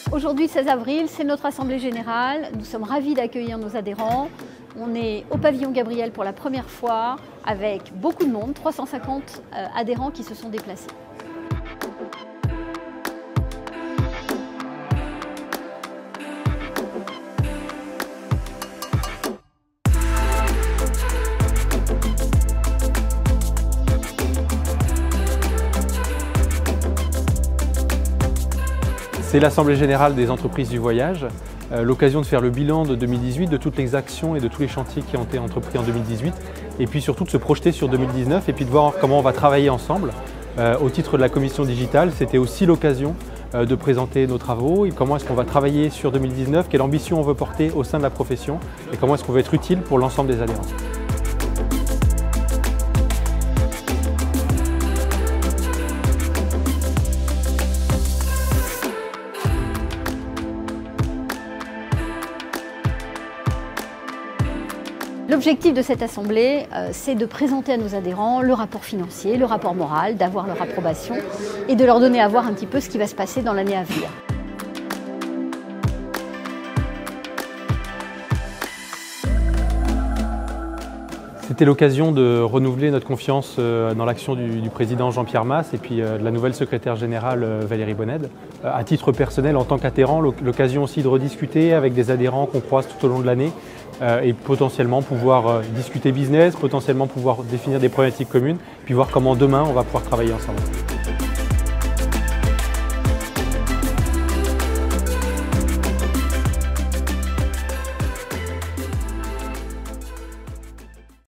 Aujourd'hui, 16 avril, c'est notre assemblée générale. Nous sommes ravis d'accueillir nos adhérents. On est au pavillon Gabriel pour la première fois avec beaucoup de monde, 350 adhérents qui se sont déplacés. C'est l'Assemblée générale des entreprises du voyage, l'occasion de faire le bilan de 2018, de toutes les actions et de tous les chantiers qui ont été entrepris en 2018, et puis surtout de se projeter sur 2019 et puis de voir comment on va travailler ensemble. Au titre de la commission digitale, c'était aussi l'occasion de présenter nos travaux et comment est-ce qu'on va travailler sur 2019, quelle ambition on veut porter au sein de la profession et comment est-ce qu'on va être utile pour l'ensemble des adhérents. L'objectif de cette assemblée, c'est de présenter à nos adhérents le rapport financier, le rapport moral, d'avoir leur approbation et de leur donner à voir un petit peu ce qui va se passer dans l'année à venir. C'était l'occasion de renouveler notre confiance dans l'action du président Jean-Pierre Mas et puis de la nouvelle secrétaire générale Valérie Bonnède. À titre personnel, en tant qu'adhérent, l'occasion aussi de rediscuter avec des adhérents qu'on croise tout au long de l'année et potentiellement pouvoir discuter business, potentiellement pouvoir définir des problématiques communes, puis voir comment demain on va pouvoir travailler ensemble.